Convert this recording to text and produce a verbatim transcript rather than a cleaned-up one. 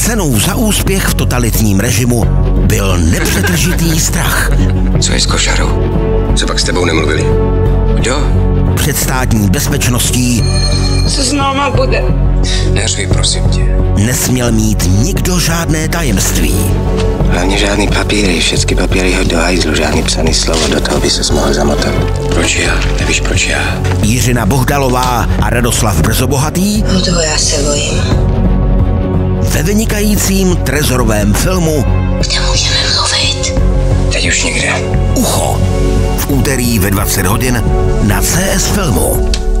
Cenou za úspěch v totalitním režimu byl nepřetržitý strach. Co je s košarou? Co pak s tebou nemluvili? Kdo? Před státní bezpečností Co s náma bude? Neřvi, prosím tě. nesměl mít nikdo žádné tajemství. Hlavně žádný papíry, všechny papíry hoď do hajzlu, žádný psaný slovo, do toho by se mohl zamotat. Proč já? Nevíš, proč já? Jiřina Bohdalová a Radoslav Brzobohatý No toho já se bojím. ve vynikajícím trezorovém filmu Kde můžeme mluvit? Teď už někde. Ucho v úterý ve dvacet hodin na C S Filmu.